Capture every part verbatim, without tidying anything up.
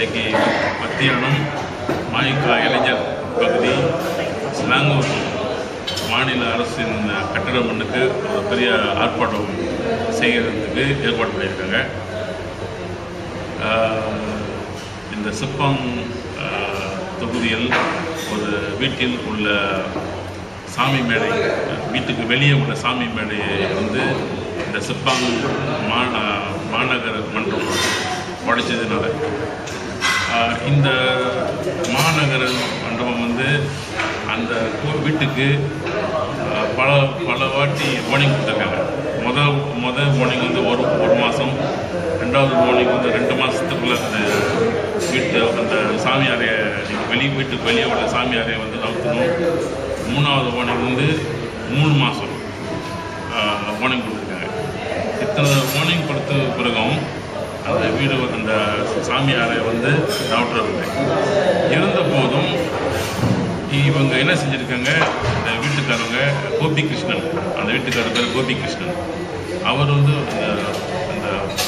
இன்றைக்கி மத்தியானம் மாயிக்கா இளைஞர் பகுதி ஸ்லாங்கூர் மாநில அரசின் கட்டடம் ஒன்றுக்கு ஒரு பெரிய ஆர்ப்பாட்டம் செய்கிறதுக்கு ஏற்பாடு பண்ணியிருக்காங்க. இந்த சிப்பாங் தொகுதியில் ஒரு வீட்டில் உள்ள சாமி மேடை, வீட்டுக்கு வெளியே உள்ள சாமி மேடையை வந்து இந்த சிப்பாங் மா மாநகர மன்றம் உடைச்சதுனால இந்த மாநகர மண்டபம் வந்து அந்த வீட்டுக்கு பல பல வாட்டி வார்னிங் கொடுத்துருக்காங்க. முதல் முதல் வார்னிங் வந்து ஒரு ஒரு மாதம், ரெண்டாவது வார்னிங் வந்து ரெண்டு மாதத்துக்குள்ளே அந்த வீட்டு அந்த சாமி அறையை வெளி வீட்டுக்கு வெளியே உள்ள சாமி அறையை வந்து நவுத்தணும். மூணாவது வார்னிங் வந்து மூணு மாதம் வார்னிங் கொடுத்துருக்காங்க. இத்தனை வார்னிங் கொடுத்த பிறகும் அந்த வீடு அந்த சாமி அறையை வந்து நவுட்டுறவில்லை. இருந்த போதும் இவங்க என்ன செஞ்சுருக்காங்க, இந்த வீட்டுக்காரங்க கோபி கிருஷ்ணன், அந்த வீட்டுக்காரர் பேர் கோபி கிருஷ்ணன், அவர் வந்து அந்த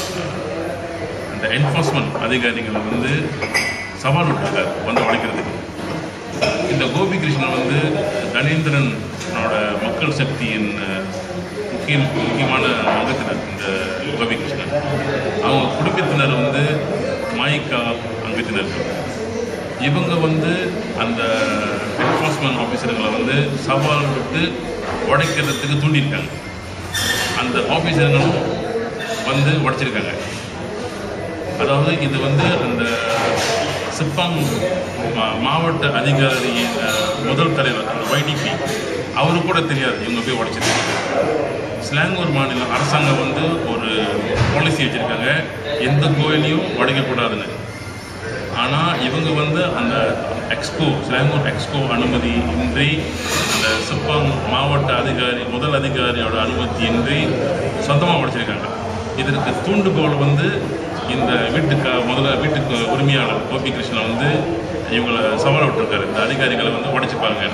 அந்த என்ஃபோர்ஸ்மெண்ட் அதிகாரிகளை வந்து சவால் விட்டுருக்கார் வந்து உடைக்கிறதுக்கு. இந்த கோபி கிருஷ்ணன் வந்து கணேந்திரனோட மக்கள் சக்தியின் முக்கிய முக்கியமான அங்கத்தினர். இந்த கோபி கிருஷ்ணன் அவங்க குடும்பத்தினர் வந்து மாயிக்கா அங்கத்தினர்கள். இவங்க வந்து அந்த என்ஃபோர்ஸ்மெண்ட் ஆஃபீஸர்களை வந்து சவால் விட்டு உடைக்கிறதுக்கு தூண்டியிருக்காங்க. அந்த ஆஃபீஸர்களும் வந்து உடைச்சிருக்காங்க. அதாவது இது வந்து அந்த சிப்பாங் மாவட்ட அதிகாரியின் முதல் தலைவர் அந்த ஒய்டிபி அவருக்கு கூட தெரியாது இவங்க போய் உடைச்சிருக்காங்க. ஸ்லாங்கூர் மாநில அரசாங்கம் வந்து ஒரு பாலிசி வச்சுருக்காங்க, எந்த கோயிலையும் உடைக்கக்கூடாதுன்னு. ஆனால் இவங்க வந்து அந்த எக்ஸ்கோ ஸ்லாங்கூர் எக்ஸ்கோ அனுமதி இன்றி, அந்த சிப்பாங் மாவட்ட அதிகாரி முதல் அதிகாரியோட அனுமதியின்றி சொந்தமாக உடைச்சிருக்காங்க. இதற்கு தூண்டுகோல் வந்து இந்த வீட்டுக்கு முதல்ல வீட்டுக்கு உரிமையாளர் கோபி கிருஷ்ணன் வந்து இவங்களை சவால் விட்டுருக்காரு, இந்த அதிகாரிகளை வந்து உடைச்சிப்பாங்க.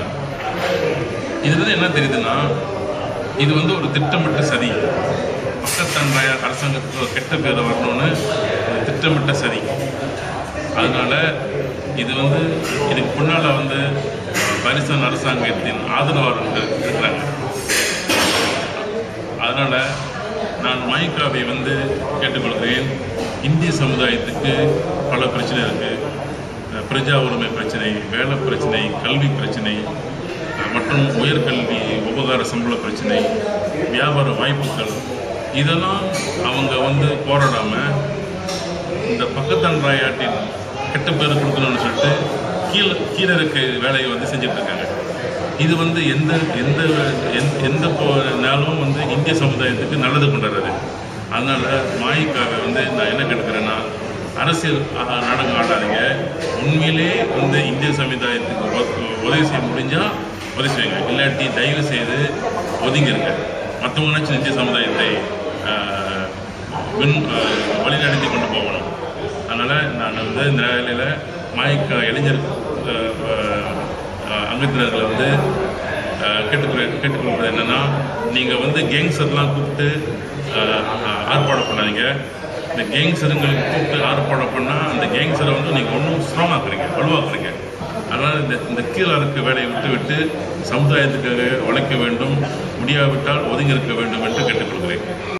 இதுல என்ன தெரியுதுன்னா, இது வந்து ஒரு திட்டமிட்ட சதி. பக்கத்தன்றாய அரசாங்கத்துக்கு ஒரு கெட்ட பேர் வரணும்னு திட்டமிட்ட சதி. அதனால இது வந்து இதுக்கு முன்னால் வந்து பாகிஸ்தான் அரசாங்கத்தின் ஆதரவாளர்கள் இருக்கிறாங்க. அதனால் நான் மாயிக்காவை வந்து கேட்டுக்கொள்கிறேன், இந்திய சமுதாயத்துக்கு பல பிரச்சனை இருக்குது. பிரஜா உரிமை பிரச்சனை, வேலை பிரச்சனை, கல்வி பிரச்சனை மற்றும் உயர்கல்வி உபகார சம்பள பிரச்சனை, வியாபார வாய்ப்புகள், இதெல்லாம் அவங்க வந்து போராடாமல் இந்த பக்கத்தான் ராயாட்டின் கெட்ட பேர் கொடுக்கணும்னு சொல்லிட்டு கீழே கீழே இருக்க வேலையை வந்து செஞ்சிட்ருக்காங்க. இது வந்து எந்த எந்த எந்த நாளும் வந்து இந்திய சமுதாயத்துக்கு நல்லது கொண்டாடுறது. அதனால் மாயிக்காவை வந்து நான் என்ன கேட்டுக்கிறேன்னா, அரசியல் நாடகம் ஆடாதீங்க. உண்மையிலே வந்து இந்திய சமுதாயத்துக்கு உதவி செய்ய முடிஞ்சால் உதவி செய்யுங்க, இல்லாட்டி தயவு செய்து ஒதுங்கிருங்க. மற்றவங்க நினச்சி இந்திய சமுதாயத்தை வின் வழிநடத்தி கொண்டு போகணும். அதனால் நான் வந்து இந்த வேலையில் மாயிக்கா இளைஞர் அங்கத்தினர்களை வந்து கேட்டுக்கொள்ள கேட்டுக்கொள்வது என்னென்னா, நீங்கள் வந்து கேங்ஸர்லாம் கூப்பிட்டு ஆர்ப்பாட்டம் பண்ணாதீங்க. இந்த கேங்ஸருங்களுக்கு கூப்பிட்டு ஆர்ப்பாட்டம் பண்ணால் அந்த கேங்ஸரை வந்து நீங்கள் ஒன்றும் ஸ்ட்ராங்காக்குறீங்க, வலுவாக்குறீங்க. அதனால் இந்த இந்த கீழே இருக்க வேலையை விட்டு விட்டு சமுதாயத்துக்காக உழைக்க வேண்டும், முடியாவிட்டால் ஒதுங்கி இருக்க வேண்டும் என்று கேட்டுக்கொள்கிறேன்.